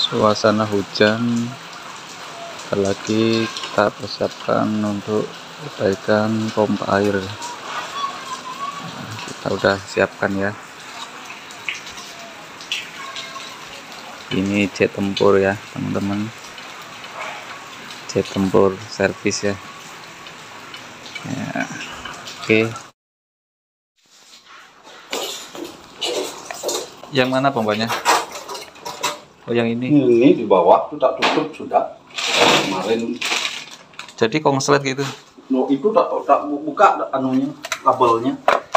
Suasana hujan, apalagi kita persiapkan untuk perbaikan pompa air. Kita udah siapkan ya. Ini jet tempur ya teman-teman, jet tempur servis ya. Oke. Yang mana pompanya? Oh, yang ini. Ini di bawah tuh tak tutup sudah kemarin. Jadi konslet gitu. No, itu tak buka anunya, kabelnya.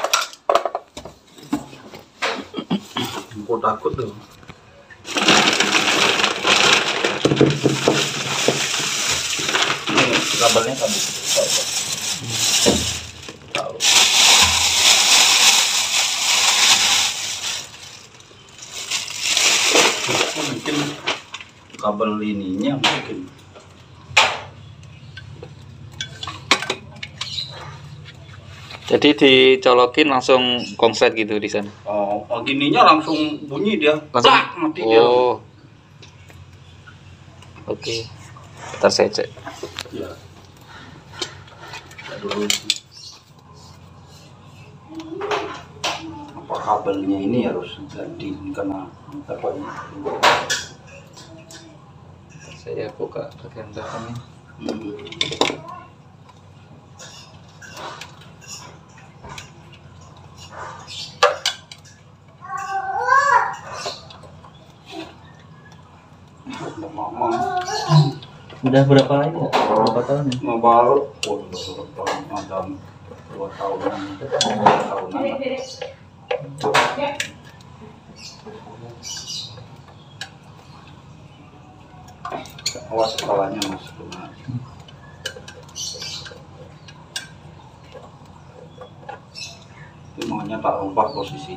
Aku takut tuh. Ini kabelnya tak buka. Mungkin kabel ininya mungkin. Jadi dicolokin langsung konslet gitu di sana. Oh, gininya langsung bunyi dia. Langsung Mati dia. Oh. Oke. Ntar saya cek. Ya. Dulu. Apa kabelnya ini harus ganti karena apa ini? Saya buka bagian belakangnya. Udah berapa ini ya? Berapa tahun ya? Baru, ada 2 tahunan, 2 tahunan. Awas kepalanya mas. Ini maunya tak ubah posisi.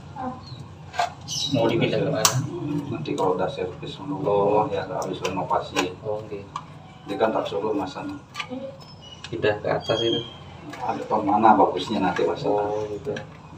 Mau dipindah ke mana? Nanti kalau udah servis dulu ya habis renovasi. Oh, oke. Dia kan tak suruh masang. Pindah ke atas itu. Ada tahun mana bagusnya nanti pasang. Oh, gitu.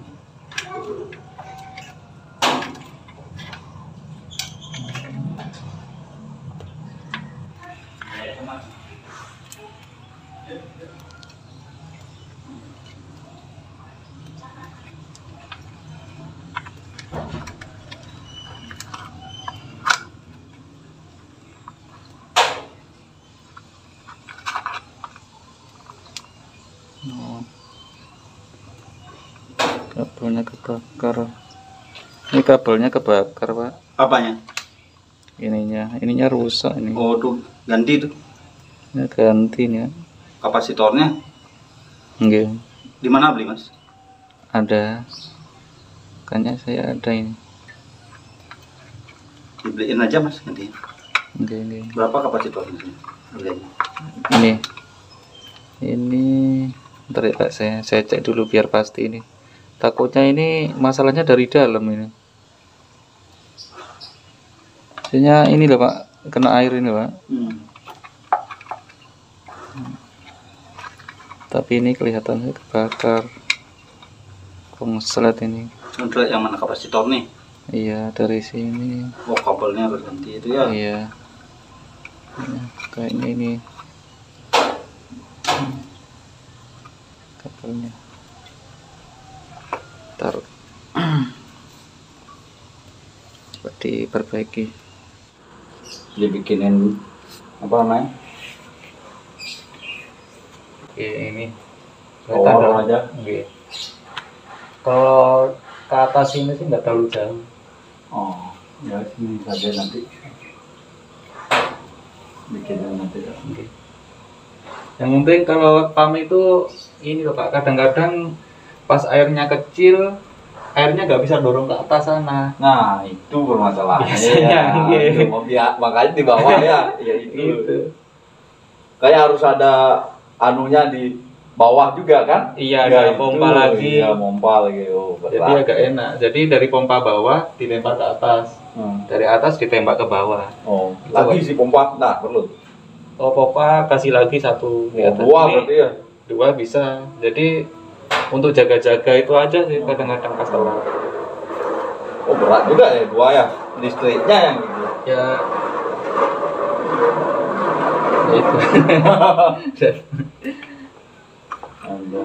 Oh. Kabelnya kebakar. Ini kabelnya kebakar, Pak. Apanya? Ininya rusak ini. Oh tuh ganti tuh Ini ganti nih ya. kapasitornya. Enggak. Di mana beli mas? Ada. Kayaknya saya ada ini. Dibeliin aja mas ganti. Enggak. Berapa kapasitornya sih? Harganya? Ini ntar ya Pak, saya cek dulu biar pasti ini. Takutnya ini masalahnya dari dalam ini. Maksudnya ini loh Pak, kena air ini Pak. Tapi ini kelihatannya kebakar. Konslet ini. Untuk yang mana kapasitor nih? Iya, dari sini. Oh kabelnya harus ganti itu ya? Iya. Ya, kayaknya ini kabelnya. Ntar coba diperbaiki. Dibikinin apa namanya? Oke, ini Oh, aja. Oke. Kalau ke atas ini sih nggak terlalu jauh. Oh, ya sini saja nanti. Bikinin nanti. Oke. Yang penting kalau pam itu ini loh Pak, kadang-kadang pas airnya kecil, airnya nggak bisa dorong ke atas sana. Nah itu permasalahannya. Biasanya, ya, makanya di bawah ya, ya itu. Gitu. Kayak harus ada anunya di bawah juga kan? Iya, ya, ada pompa lagi. Iya, pompa lagi. Oh, jadi agak enak. Jadi dari pompa bawah dilempar ke atas. Dari atas ditembak ke bawah. Oh, Itu lagi Pak. si pompa. Nah, perlu. Oh, pompa kasih lagi satu. Oh, 2 berarti ya. 2 bisa. Jadi untuk jaga-jaga itu aja sih kadang-kadang customer. Oh, berat juga ya 2 ya. Listriknya yang gitu. Ya itu. Ada.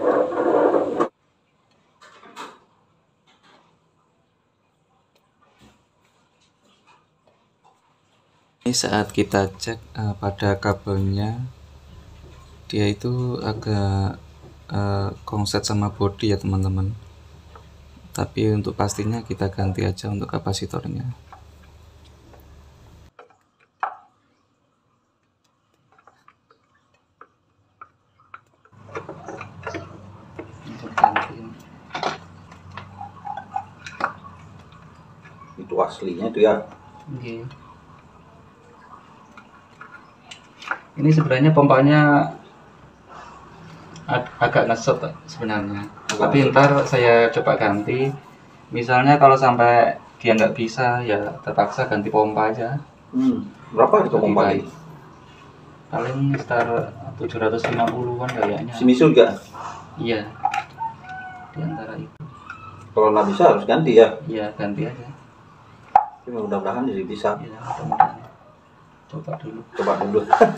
Ini saat kita cek pada kabelnya, dia itu agak konslet sama bodi ya teman-teman. Tapi untuk pastinya kita ganti aja untuk kapasitornya. Untuk ganti. Itu aslinya itu ya. Oke. Ini sebenarnya pompanya agak ngesot sebenarnya. Tapi ntar saya coba ganti. Misalnya kalau sampai dia nggak bisa, ya terpaksa ganti pompa aja. Berapa itu Lebih pompa baik. ini? Paling sekitar 750-an kayaknya. Semisal juga. Iya. Di antara itu. Kalau nggak bisa harus ganti ya. Iya, ganti aja. Tapi mudah-mudahan jadi bisa. Iya, mudah-mudahan. Coba dulu. Coba dulu.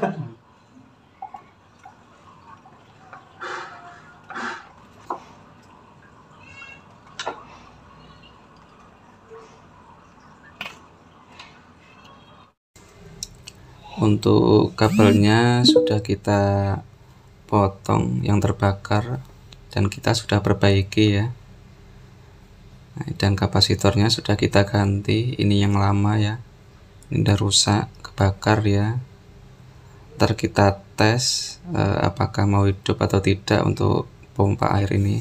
Untuk kabelnya sudah kita potong yang terbakar dan kita sudah perbaiki ya. Nah, dan kapasitornya sudah kita ganti. Ini yang lama ya, ini udah rusak, kebakar ya. Ntar kita tes apakah mau hidup atau tidak untuk pompa air ini.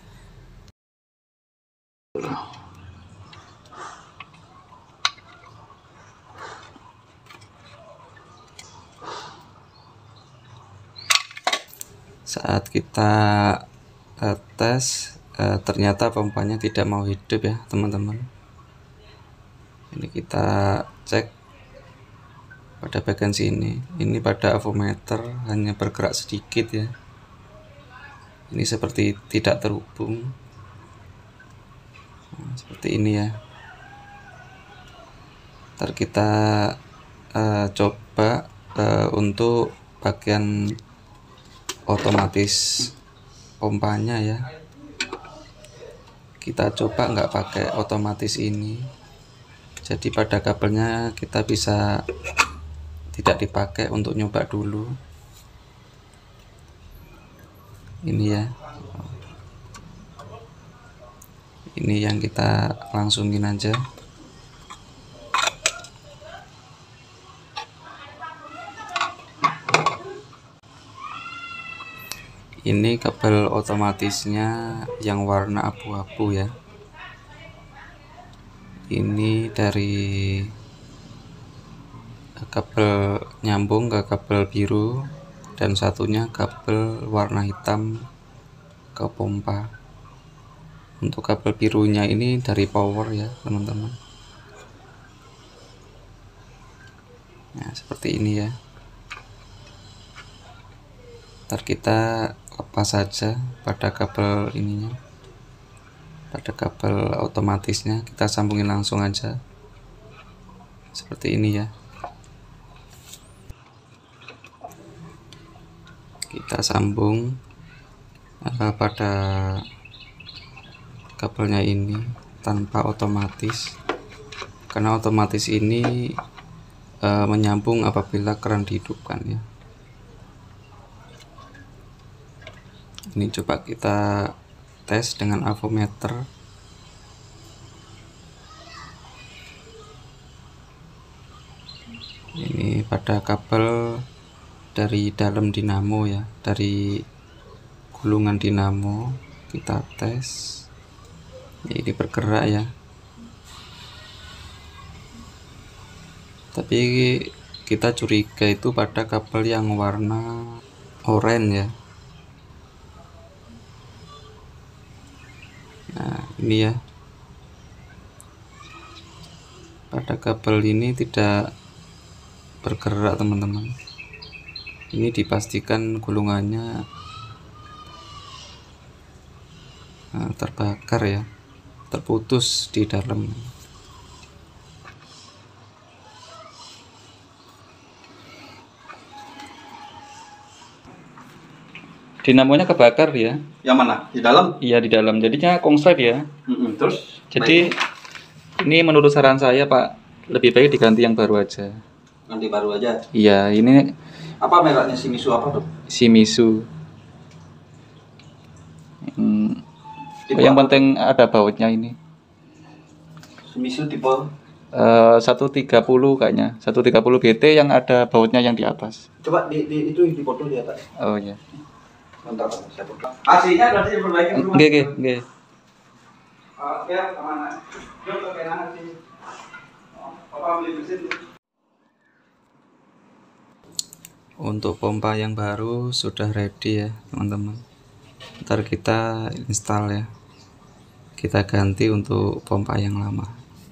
Saat kita tes ternyata pompanya tidak mau hidup ya teman-teman. Ini kita cek pada bagian sini. Ini pada avometer hanya bergerak sedikit ya. Ini seperti tidak terhubung. Nah, seperti ini ya. Ntar kita coba untuk bagian otomatis pompanya ya. Kita coba nggak pakai otomatis ini, jadi pada kabelnya kita bisa tidak dipakai untuk nyoba dulu. Ini ya, ini yang kita langsungin aja. Ini kabel otomatisnya yang warna abu-abu ya. Ini dari kabel nyambung ke kabel biru dan satunya kabel warna hitam ke pompa. Untuk kabel birunya ini dari power ya teman-teman. Nah seperti ini ya. Ntar kita lepas saja pada kabel ininya, pada kabel otomatisnya kita sambungin langsung aja seperti ini ya. Kita sambung pada kabelnya ini tanpa otomatis, karena otomatis ini menyambung apabila keran dihidupkan ya. Ini coba kita tes dengan avometer. Ini pada kabel dari dalam dinamo ya, dari gulungan dinamo kita tes. Ini bergerak ya. Tapi kita curiga itu pada kabel yang warna oranye ya. Nah ini ya, pada kabel ini tidak bergerak teman-teman. Ini dipastikan gulungannya terbakar ya, terputus di dalam. Dinamonya kebakar ya. Yang mana? Di dalam? Iya di dalam. Jadinya konslet ya. Terus? Jadi ini menurut saran saya Pak, lebih baik diganti yang baru aja. Ganti baru aja. Iya, ini Apa mereknya Shimizu apa dok? Shimizu. Yang penting ada bautnya ini. Shimizu tipe 130 kayaknya. 130 GT yang ada bautnya yang di atas. coba itu di foto di atas. Oh iya. Bentar, saya buka. AC-nya berarti diperbaiki dulu. Nggih. Ya, kemana? Yuk, ke kanan sih. Papa beli mesin. Untuk pompa yang baru sudah ready ya teman-teman. Ntar kita install ya. Kita ganti untuk pompa yang lama.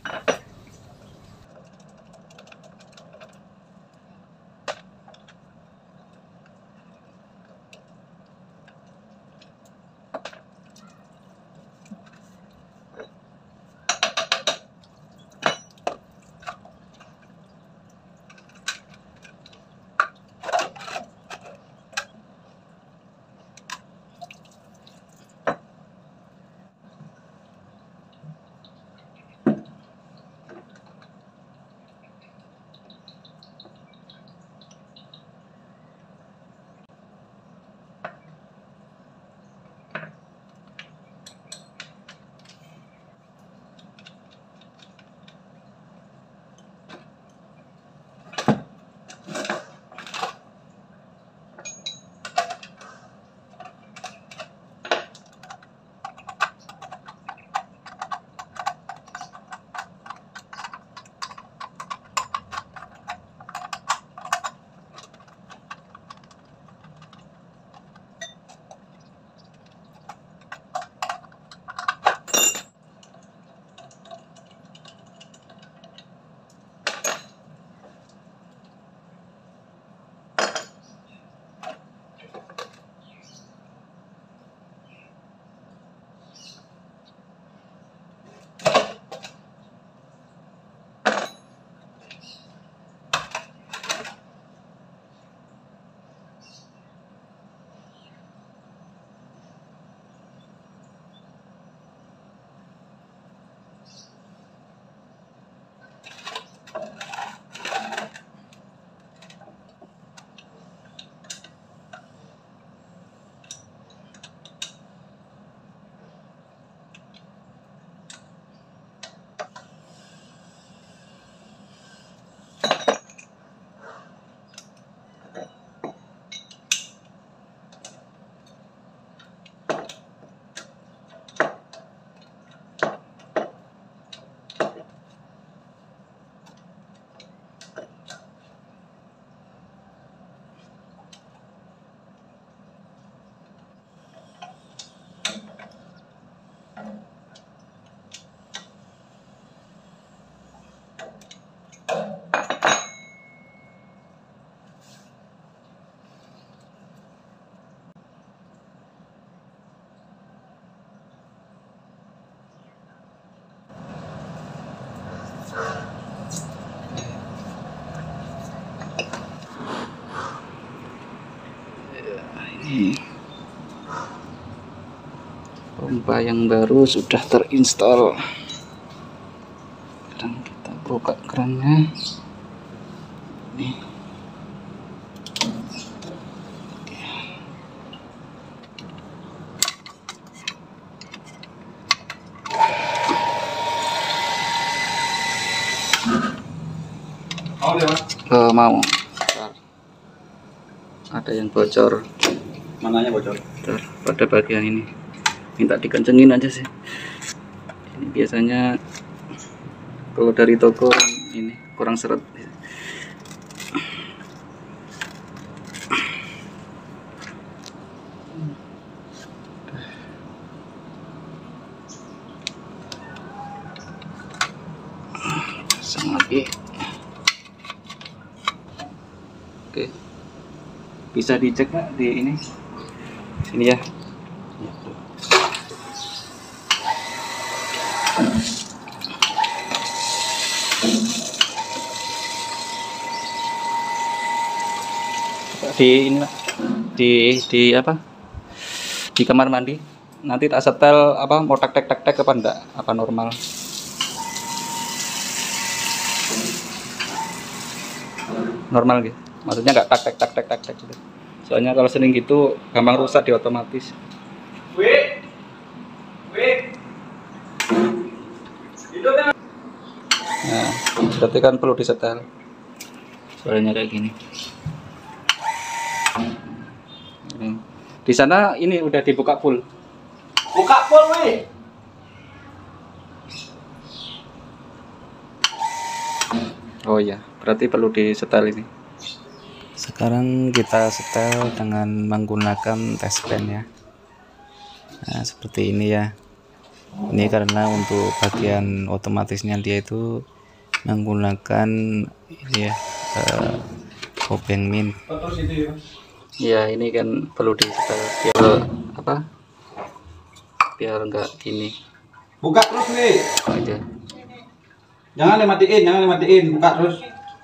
Pompa yang baru sudah terinstall. Sekarang kita buka kerannya. Nih. Mau deh mas? Mau. Bentar. Ada yang bocor. Mananya bocor? Bentar, pada bagian ini. Minta dikencengin aja sih. Ini biasanya kalau dari toko ini kurang seret. Pasang lagi. Oke. Bisa dicek nggak di ini? Sini ya. Di ini Pak. Di apa? di kamar mandi. Nanti tak setel apa mau tek apa enggak, apa normal. Normal gitu. Maksudnya enggak tak gitu. Soalnya kalau sering gitu gampang rusak di otomatis. Nah, berarti kan perlu disetel. Soalnya kayak gini. Di sana ini udah dibuka full. Buka full weh. Oh iya, berarti perlu disetel ini. Sekarang kita setel dengan menggunakan test pen ya. Nah, seperti ini ya. Ini karena untuk bagian otomatisnya dia itu menggunakan ini ya, obeng min. Iya, ini kan perlu disetel biar apa? Biar enggak gini. Buka terus nih. Aja. Jangan dimatiin, buka terus.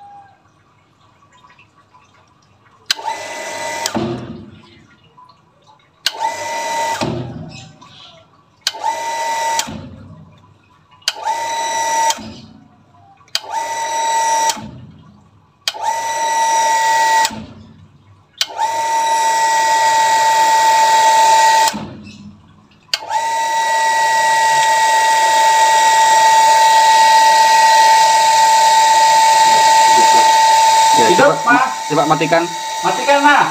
Ya, Hidup, coba, Pak. coba matikan. Matikan nah.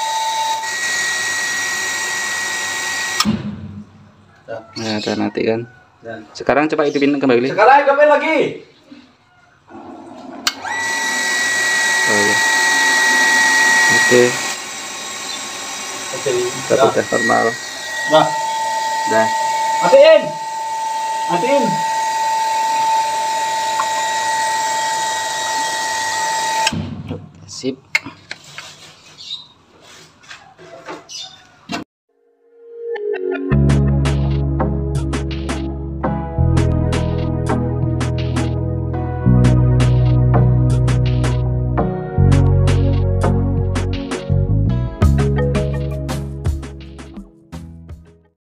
Nah, udah mati kan. Sekarang coba hidupin kembali. Sekarang hidupin lagi. Oh iya. Oke, udah normal. Nah, Dah. matiin. Matiin.